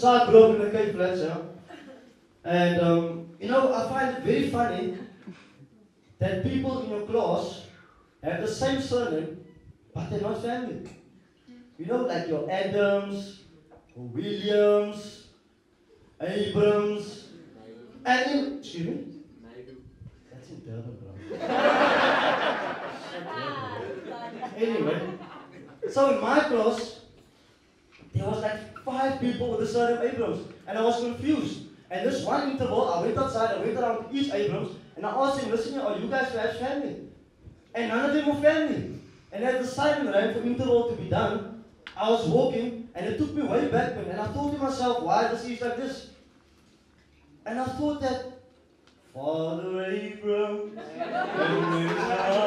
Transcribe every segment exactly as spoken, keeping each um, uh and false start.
So I grew up in the Cape Flats, yeah. And um, you know, I find it very funny that people in your class have the same surname, but they're not family. You know, like your Adams, Williams, Abrams, and in, excuse me? That's in Durban, bro. Anyway, so in my class, there was like five people with the surname Abrams, and I was confused. And this one interval, I went outside, I went around to each Abrams, and I asked him, listen, are you guys perhaps family? And none of them were family. And as the siren rang for interval to be done, I was walking, and it took me way back, man, and I thought to myself, why does he like this? And I thought that, Father Abrams, and his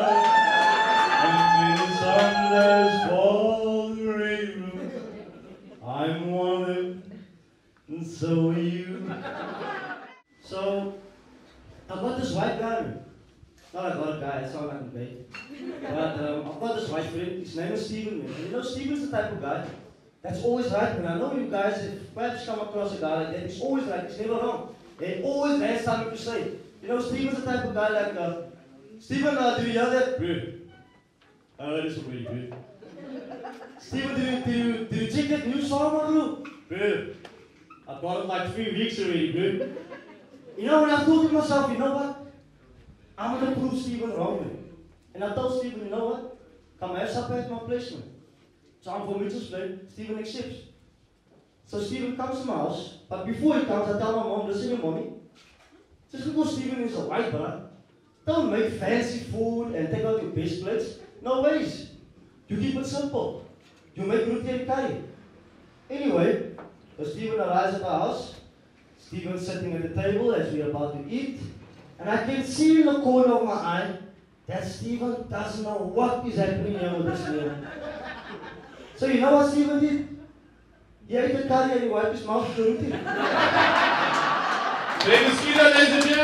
son, Father Abrams, I'm one of them, and so are you. So, I got this white guy. Not I got a guy, it sounds like a bait. But um, I've got this white friend, his name is Steven, man. And you know, Steven's the type of guy that's always right, man. I know you guys, if perhaps come across a guy like that, he's always right, he's never wrong. He always has something to say. You know, Steven's the type of guy like, uh, Steven, uh, do you hear that? Bro, I heard this already, bro. Steven, do you, do you, do you check that new song on you? Bro, I've got it like three weeks already, bro. You know, when I thought to myself, you know what? I'm going to prove Steven wrong, man. And I told Steven, you know what? Come have supper at my place, man. So I'm for Mitchell's place. Steven accepts. So Steven comes to my house, but before he comes, I tell my mom, listen, your mommy, just because Steven is a white bro, don't make fancy food and take out your best plates. No ways. You keep it simple. You make roti and curry. Anyway, so Steven arrives at our house. Steven's sitting at the table as we're about to eat. And I can see in the corner of my eye that Steven doesn't know what is happening here with this meal. So you know what Steven did? He ate the curry and he wiped his mouth with the roti. Bem, ladies and gentlemen.